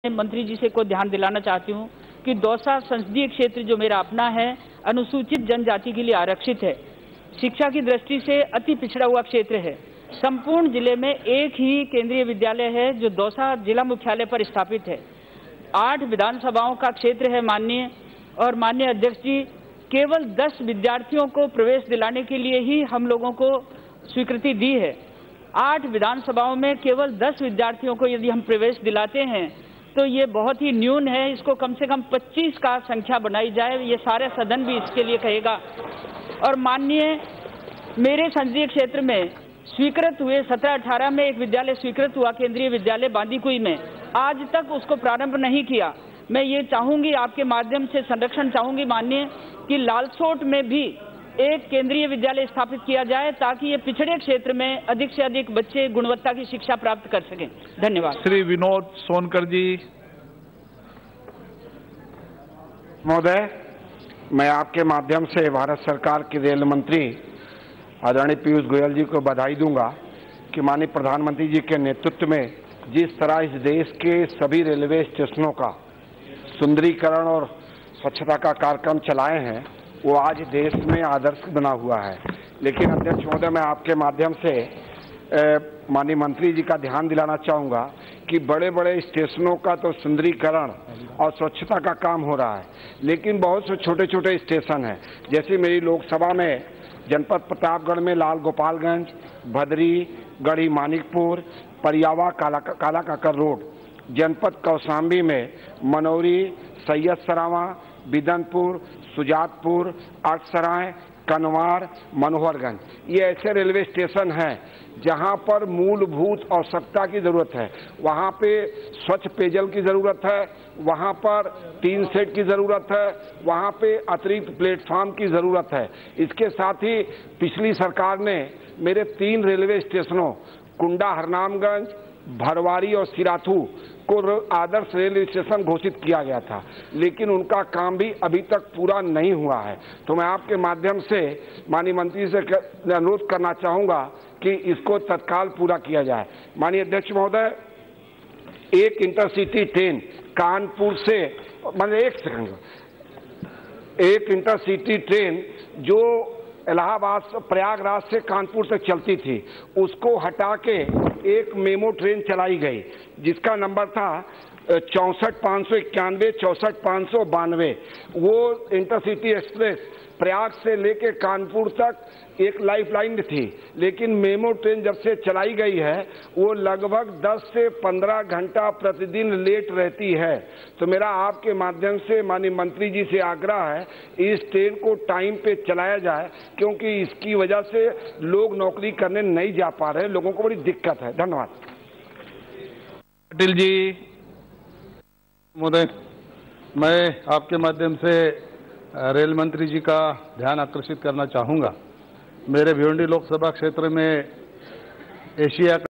मंत्री जी से को ध्यान दिलाना चाहती हूँ कि दौसा संसदीय क्षेत्र जो मेरा अपना है, अनुसूचित जनजाति के लिए आरक्षित है। शिक्षा की दृष्टि से अति पिछड़ा हुआ क्षेत्र है। संपूर्ण जिले में एक ही केंद्रीय विद्यालय है जो दौसा जिला मुख्यालय पर स्थापित है। 8 विधानसभाओं का क्षेत्र है माननीय, और माननीय अध्यक्ष जी, केवल 10 विद्यार्थियों को प्रवेश दिलाने के लिए ही हम लोगों को स्वीकृति दी है। 8 विधानसभाओं में केवल 10 विद्यार्थियों को यदि हम प्रवेश दिलाते हैं तो ये बहुत ही न्यून है। इसको कम से कम 25 का संख्या बनाई जाए, ये सारे सदन भी इसके लिए कहेगा। और माननीय, मेरे संसदीय क्षेत्र में स्वीकृत हुए 17-18 में एक विद्यालय स्वीकृत हुआ, केंद्रीय विद्यालय बांदीकुई में, आज तक उसको प्रारंभ नहीं किया। मैं ये चाहूंगी, आपके माध्यम से संरक्षण चाहूंगी माननीय, कि लालसोट में भी एक केंद्रीय विद्यालय स्थापित किया जाए ताकि ये पिछड़े क्षेत्र में अधिक से अधिक बच्चे गुणवत्ता की शिक्षा प्राप्त कर सकें। धन्यवाद। श्री विनोद सोनकर जी। महोदय, मैं आपके माध्यम से भारत सरकार के रेल मंत्री आदरणीय पीयूष गोयल जी को बधाई दूंगा कि माननीय प्रधानमंत्री जी के नेतृत्व में जिस तरह इस देश के सभी रेलवे स्टेशनों का सुंदरीकरण और स्वच्छता का कार्यक्रम चलाए हैं, वो आज देश में आदर्श बना हुआ है। लेकिन अध्यक्ष महोदय, मैं आपके माध्यम से माननीय मंत्री जी का ध्यान दिलाना चाहूँगा कि बड़े बड़े स्टेशनों का तो सुंदरीकरण और स्वच्छता का काम हो रहा है, लेकिन बहुत से छोटे छोटे स्टेशन हैं। जैसे मेरी लोकसभा में जनपद प्रतापगढ़ में लाल गोपालगंज, भदरी, गढ़ी मानिकपुर, परियावा, काला काकर रोड, जनपद कौशाम्बी में मनौरी, सैयद सरावा, बिदनपुर, सुजातपुर, अठसराय, कनवार, मनोहरगंज, ये ऐसे रेलवे स्टेशन हैं जहां पर मूलभूत आवश्यकता की जरूरत है। वहां पे स्वच्छ पेयजल की जरूरत है, वहां पर टीन सेट की जरूरत है, वहां पे अतिरिक्त प्लेटफॉर्म की जरूरत है। इसके साथ ही पिछली सरकार ने मेरे 3 रेलवे स्टेशनों कुंडा हरनामगंज, भरवारी और सिराथू को आदर्श रेलवे स्टेशन घोषित किया गया था, लेकिन उनका काम भी अभी तक पूरा नहीं हुआ है। तो मैं आपके माध्यम से माननीय मंत्री से अनुरोध करना चाहूंगा कि इसको तत्काल पूरा किया जाए। माननीय अध्यक्ष महोदय, एक इंटरसिटी ट्रेन कानपुर से, एक इंटरसिटी ट्रेन जो इलाहाबाद से प्रयागराज से कानपुर तक चलती थी, उसको हटा के एक मेमो ट्रेन चलाई गई जिसका नंबर था 64,591, 64,592। वो इंटरसिटी एक्सप्रेस प्रयाग से लेके कानपुर तक एक लाइफलाइन थी, लेकिन मेमो ट्रेन जब से चलाई गई है वो लगभग 10 से 15 घंटा प्रतिदिन लेट रहती है। तो मेरा आपके माध्यम से माननीय मंत्री जी से आग्रह है, इस ट्रेन को टाइम पे चलाया जाए, क्योंकि इसकी वजह से लोग नौकरी करने नहीं जा पा रहे, लोगों को बड़ी दिक्कत है। धन्यवाद। पाटिल जी। महोदय, मैं आपके माध्यम से रेल मंत्री जी का ध्यान आकर्षित करना चाहूँगा। मेरे भिवंडी लोकसभा क्षेत्र में एशिया